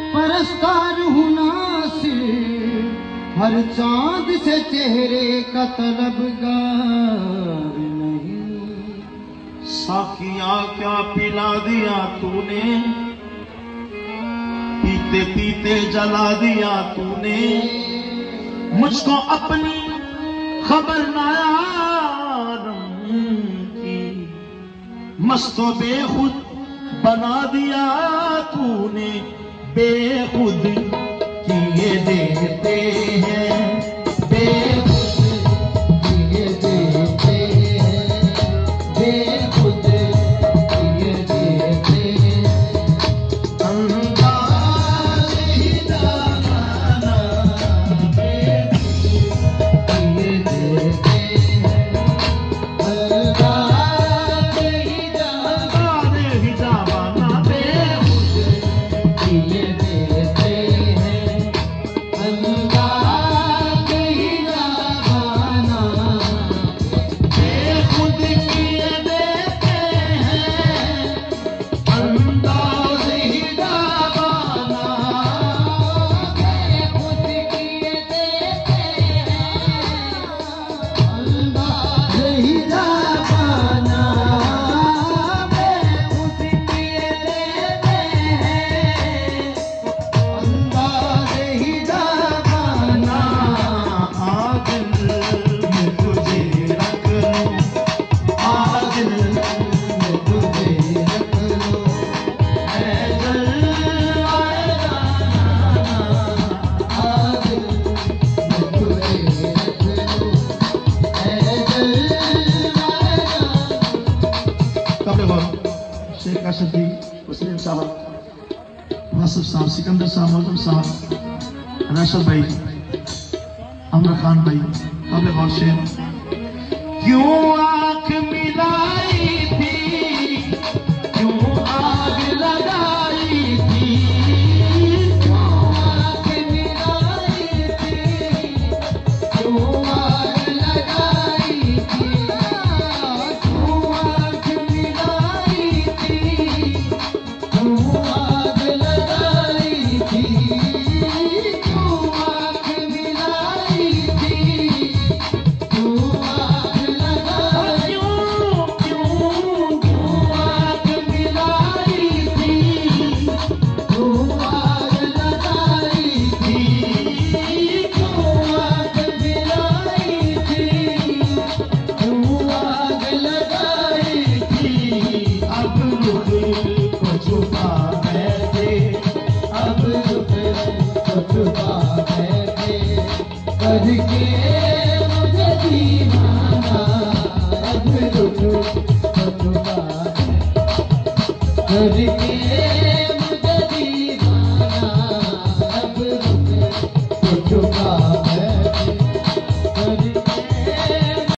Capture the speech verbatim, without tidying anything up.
परस्तार हूँ नासिर, हर चांद से चेहरे का तलबगार नहीं। साकिया क्या पिला दिया तूने, पीते पीते जला दिया तूने, मुझको अपनी खबर ना की, मस्तो बेखुद बना दिया तूने, बेखुद किए देते हैं, बेखुद किए देते हैं, बेखुद किए देते हैं। अंदाज़ ही ज़माना बेखुद किए देते हैं, अंदाज़ ही ज़माना ही ज़माना बेखुद किए देते हैं, अंदाज़ ही ज़माना बेखुद किए देते हैं, अंदाज़ ही ज़माना बेखुद किए देते हैं, अंदाज़ ही ज़माना बेखुद किए देते हैं, अंदाज़ ही ज़माना। आज दिल में तुझे रख लूं, आज दिल में तुझे रख लूं, मैं जलवाए जाना, आज दिल में तुझे रख लूं, मैं जलवाए जाना। कबले वक्त शेख अशफी, मुस्लिम साहब, वासिफ साहब, सिकंदर साहब, मौजूद साहब, राशिद भाई, अमर खान भाई, कबले वक्त शेख। क्यों आँख मिलाई थी, क्यों आग लगाई थी, क्यों आँख मिलाई थी, क्यों आग लगाई थी, क्यों आँख मिलाई थी, क्यों आग लगाई थी, क्यों आँख मिलाई थी, क्यों आग लगाई, क्यों क्यों क्यों आग मिलाई थी, क्यों आग लगाई थी, क्यों आग मिलाई थी, क्यों आग लगाई थी। अब रुख को छुपा बैठे, अब रुक को छुपा बैठे, करके मुझे दीवाना, अब रुक को छुपा करके